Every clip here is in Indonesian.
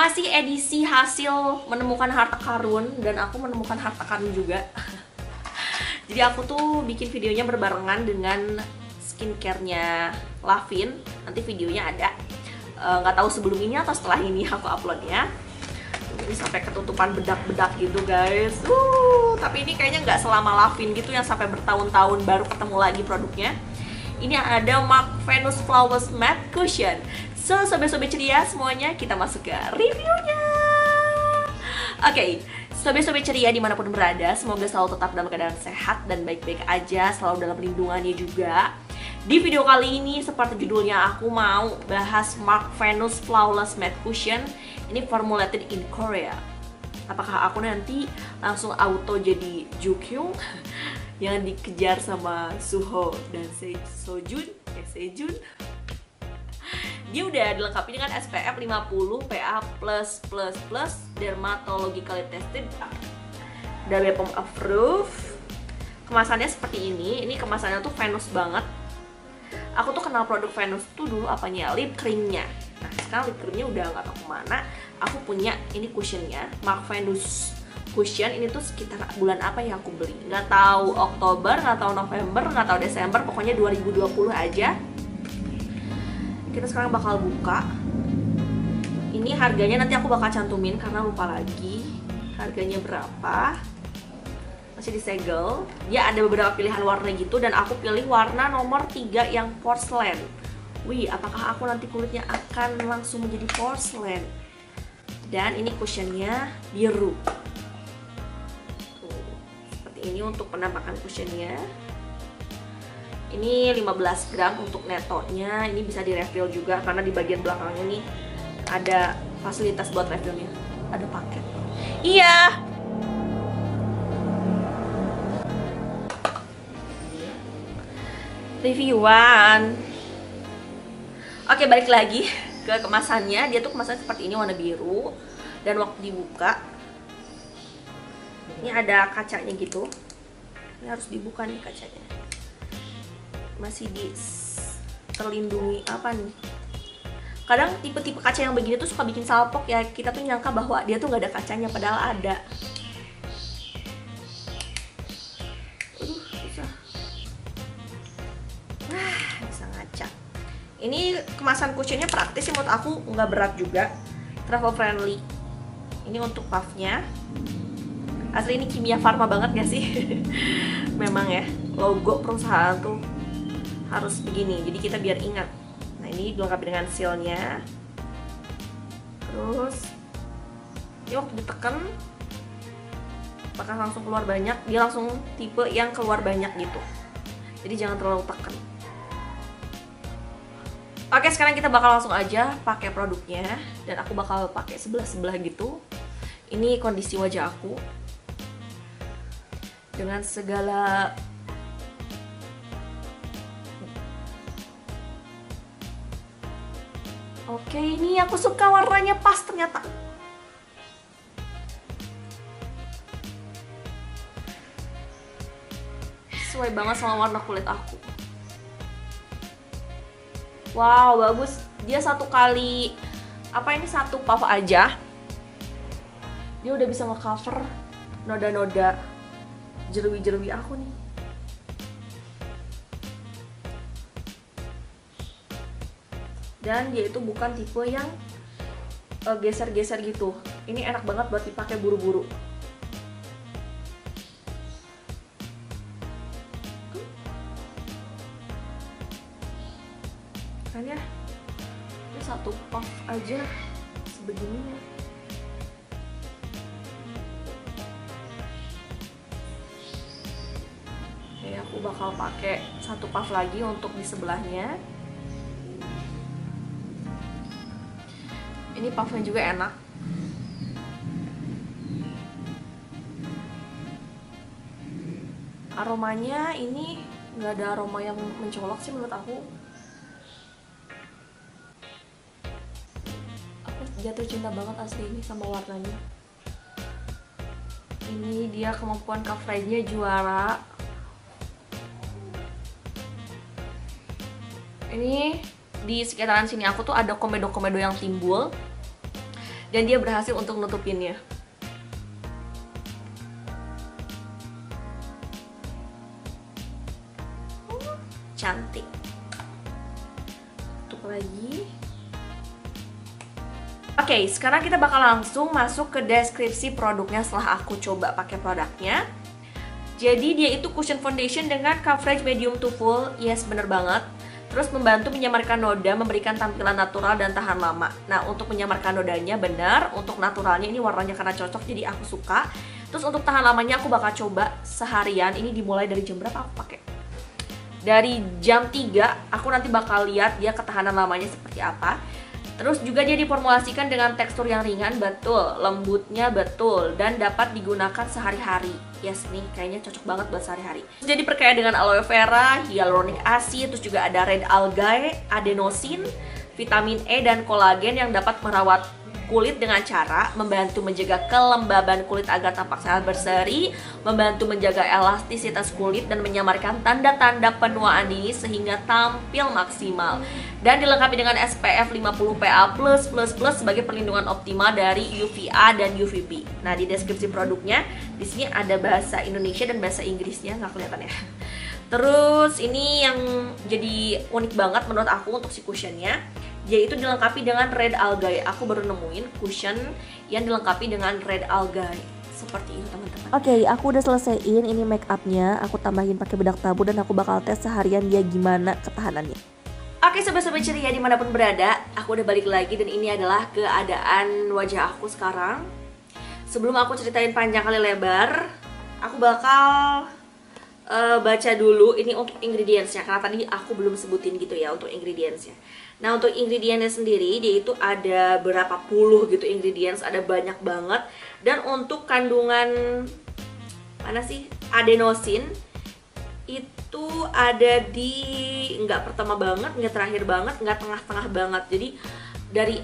Masih edisi hasil menemukan harta karun, dan aku menemukan harta karun juga. Jadi aku tuh bikin videonya berbarengan dengan skincare-nya Lavin. Nanti videonya ada. Nggak tahu sebelum ini atau setelah ini aku uploadnya. Ini sampai ketutupan bedak-bedak gitu guys. Tapi ini kayaknya nggak selama Lavin gitu yang sampai bertahun-tahun baru ketemu lagi produknya. Ini ada MAC Venus Flawless Matte Cushion. So, sobat-sobat ceria semuanya, kita masuk ke reviewnya. Oke, sobat-sobat ceria dimanapun berada, semoga selalu tetap dalam keadaan sehat dan baik-baik aja, selalu dalam lindungannya juga. Di video kali ini, seperti judulnya, aku mau bahas MAC Venus Flawless Matte Cushion. Ini formulated in Korea. Apakah aku nanti langsung auto jadi Jukyung yang dikejar sama Suho dan Sejun? Dia udah dilengkapi dengan SPF 50, PA+++, dermatologically tested, udah BPOM approved. Kemasannya seperti ini. Ini kemasannya tuh Venus banget. Aku tuh kenal produk Venus tuh dulu apanya, lip creamnya. Nah sekarang lip creamnya udah nggak tahu kemana. Aku punya ini cushionnya, MAC Venus Cushion. Ini tuh sekitar bulan apa ya aku beli, nggak tahu, Oktober, nggak tahu November, nggak tahu Desember, pokoknya 2020 aja. Kita sekarang bakal buka. Ini harganya nanti aku bakal cantumin karena lupa lagi harganya berapa. Masih disegel. Dia ada beberapa pilihan warna gitu, dan aku pilih warna nomor 3 yang porcelain. Wih, apakah aku nanti kulitnya akan langsung menjadi porcelain? Dan ini cushionnya biru. Tuh, seperti ini untuk penampakan cushionnya. Ini 15 gram untuk netonya. Ini bisa direfill juga karena di bagian belakangnya nih ada fasilitas buat refillnya. Ada paket. Iya. Reviewan. Oke, balik lagi ke kemasannya. Dia tuh kemasannya seperti ini, warna biru. Dan waktu dibuka, ini ada kacanya gitu. Ini harus dibuka nih kacanya. Masih terlindungi apa nih? Kadang tipe-tipe kaca yang begini tuh suka bikin salpok ya. Kita tuh nyangka bahwa dia tuh nggak ada kacanya, padahal ada. Susah. Bisa ngaca. Ini kemasan cushionnya praktis sih menurut aku, nggak berat juga, travel friendly. Ini untuk puffnya. Asli ini kimia farma banget gak sih? Memang ya, logo perusahaan tuh harus begini, jadi kita biar ingat. Nah ini dilengkapi dengan sealnya. Terus ini waktu ditekan apakah langsung keluar banyak? Dia langsung tipe yang keluar banyak gitu, jadi jangan terlalu tekan. Oke, sekarang kita bakal langsung aja pakai produknya, dan aku bakal pakai sebelah-sebelah gitu. Ini kondisi wajah aku dengan segala Oke, ini aku suka warnanya pas ternyata. Sesuai banget sama warna kulit aku. Wow, bagus. Dia satu kali, satu puff aja, dia udah bisa nge-cover noda-noda jeruwi-jeruwi aku nih. Dan dia itu bukan tipe yang geser-geser gitu. Ini enak banget buat dipakai buru-buru. Kan ya, ini satu puff aja sebegininya. Oke, aku bakal pakai satu puff lagi untuk di sebelahnya. Ini puffnya juga enak. Aromanya ini nggak ada aroma yang mencolok sih menurut aku. Aku jatuh cinta banget asli ini sama warnanya. Ini dia kemampuan coveragenya juara. Ini di sekitaran sini aku tuh ada komedo-komedo yang timbul. dan dia berhasil untuk nutupinnya. Cantik. Tutup lagi. Oke, sekarang kita bakal langsung masuk ke deskripsi produknya setelah aku coba pakai produknya. Jadi dia itu cushion foundation dengan coverage medium to full. Yes, bener banget. Terus membantu menyamarkan noda, memberikan tampilan natural dan tahan lama. Nah, untuk menyamarkan nodanya benar, untuk naturalnya ini warnanya karena cocok jadi aku suka. Terus untuk tahan lamanya aku bakal coba seharian. Ini dimulai dari jam berapa aku pakai? Dari jam 3, aku nanti bakal lihat dia ketahanan lamanya seperti apa. Terus juga dia diformulasikan dengan tekstur yang ringan, betul, lembutnya betul, dan dapat digunakan sehari-hari. Yes, nih kayaknya cocok banget buat sehari-hari. Jadi perkaya dengan aloe vera, hyaluronic acid, terus juga ada red algae, adenosine, vitamin E, dan kolagen yang dapat merawat kulit dengan cara membantu menjaga kelembaban kulit agar tampak sehat berseri, membantu menjaga elastisitas kulit dan menyamarkan tanda-tanda penuaan dini sehingga tampil maksimal. Dan dilengkapi dengan SPF 50 PA+++ sebagai perlindungan optimal dari UVA dan UVB. Nah, di deskripsi produknya di sini ada bahasa Indonesia dan bahasa Inggrisnya, nggak kelihatan ya. Terus ini yang jadi unik banget menurut aku untuk si cushionnya, yaitu dilengkapi dengan red algae. Aku baru nemuin cushion yang dilengkapi dengan red algae seperti itu, teman-teman. Oke, aku udah selesaiin ini make upnya. Aku tambahin pakai bedak tabu dan aku bakal tes seharian dia gimana ketahanannya. Oke, sobat-sobat ceria dimanapun berada, aku udah balik lagi dan ini adalah keadaan wajah aku sekarang. Sebelum aku ceritain panjang kali lebar, aku bakal baca dulu ini untuk ingredientsnya, karena tadi aku belum sebutin gitu ya untuk ingredientsnya. Nah, untuk ingredientsnya sendiri dia itu ada berapa puluh gitu ingredients, ada banyak banget. Dan untuk kandungan mana sih adenosine itu ada di nggak pertama banget, nggak terakhir banget, nggak tengah-tengah banget. Jadi dari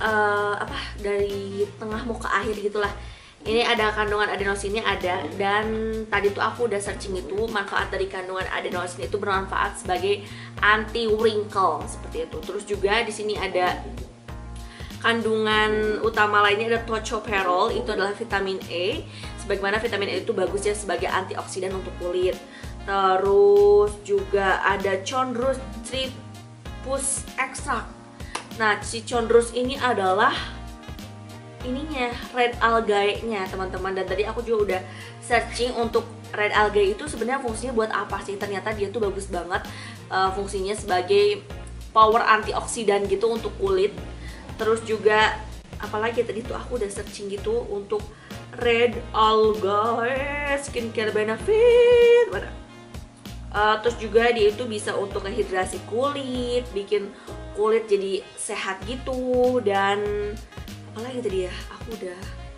dari tengah mau ke akhir gitulah. Ini ada kandungan adenosinnya ada, dan tadi tuh aku udah searching itu manfaat dari kandungan adenosin itu bermanfaat sebagai anti wrinkle seperti itu. Terus juga di sini ada kandungan utama lainnya, ada tocopherol, itu adalah vitamin E. Sebagaimana vitamin E itu bagusnya sebagai antioksidan untuk kulit. Terus juga ada chondrus tripus extract. Nah, si chondrus ini adalah ininya red algae-nya, teman-teman. Dan tadi aku juga udah searching untuk red algae itu sebenarnya fungsinya buat apa sih. Ternyata dia tuh bagus banget fungsinya sebagai power antioksidan gitu untuk kulit. Terus juga apalagi tadi tuh aku udah searching gitu untuk red algae skincare benefit. Terus juga dia itu bisa untuk ngehidrasi kulit, bikin kulit jadi sehat gitu. Dan apalagi tadi ya, aku udah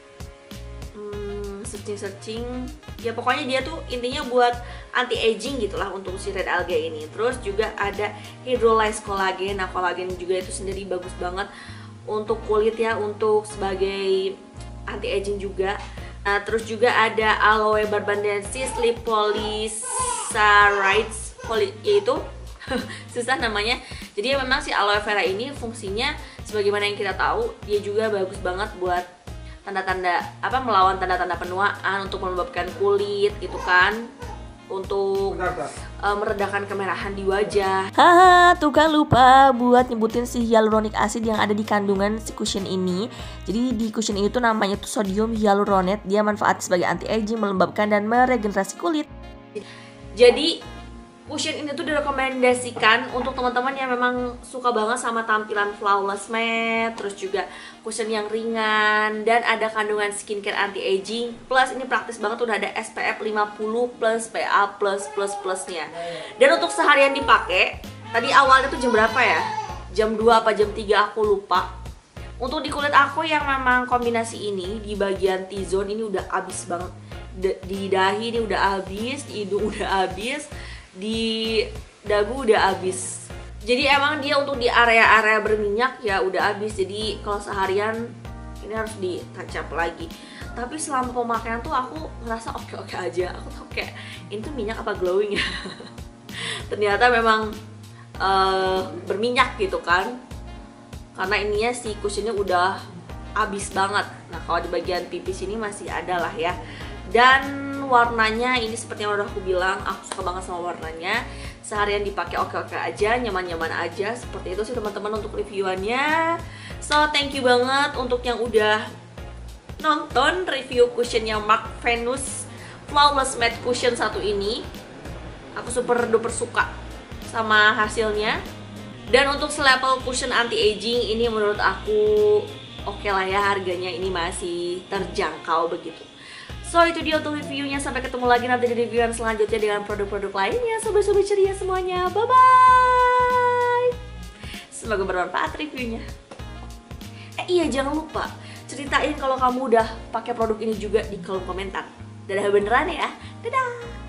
searching ya, pokoknya dia tuh intinya buat anti aging gitulah untuk si red algae ini. Terus juga ada hydrolyzed collagen. Nah, kolagen juga itu sendiri bagus banget untuk kulit ya, untuk sebagai anti aging juga. Nah, terus juga ada aloe barbadensis liposaccharides, yaitu susah namanya. Jadi memang si aloe vera ini fungsinya sebagaimana yang kita tahu, dia juga bagus banget buat tanda-tanda melawan tanda-tanda penuaan, untuk melembabkan kulit gitu kan, untuk meredakan kemerahan di wajah. Haha, tuh kan lupa buat nyebutin si hyaluronic acid yang ada di kandungan si cushion ini. Jadi di cushion ini tuh namanya tuh sodium hyaluronate. Dia manfaat sebagai anti aging, melembabkan dan meregenerasi kulit. Jadi cushion ini tuh direkomendasikan untuk teman-teman yang memang suka banget sama tampilan flawless matte, terus juga cushion yang ringan dan ada kandungan skincare anti aging. Plus ini praktis banget, udah ada SPF 50 plus PA plus-nya. Dan untuk seharian dipakai, tadi awalnya tuh jam berapa ya? Jam 2 apa jam 3 aku lupa. Untuk di kulit aku yang memang kombinasi ini, di bagian T-zone ini udah abis banget. Di dahi ini udah abis, di hidung udah abis, di dagu udah habis. Jadi emang dia untuk di area-area berminyak ya udah habis. Jadi kalau seharian ini harus ditacap lagi. Tapi selama pemakaian tuh aku ngerasa oke-oke aja. Aku tuh kayak ini tuh minyak apa glowing ya. Ternyata memang berminyak gitu kan. Karena ininya si cushionnya udah abis banget. Nah kalau di bagian pipi sini masih ada lah ya. Dan warnanya ini seperti yang udah aku bilang, aku suka banget sama warnanya. Seharian dipakai oke-oke aja, nyaman-nyaman aja. Seperti itu sih teman-teman untuk reviewannya. So thank you banget untuk yang udah nonton review cushionnya Mark Venus Flawless Matte Cushion satu ini. Aku super duper suka sama hasilnya. Dan untuk selevel cushion anti-aging ini menurut aku oke lah ya, harganya ini masih terjangkau begitu. So itu dia untuk reviewnya, sampai ketemu lagi nanti di reviewan selanjutnya dengan produk-produk lainnya. Sobat-sobat ceria semuanya, bye-bye. Semoga bermanfaat reviewnya. Iya jangan lupa ceritain kalau kamu udah pakai produk ini juga di kolom komentar. Dadah beneran ya, dadah.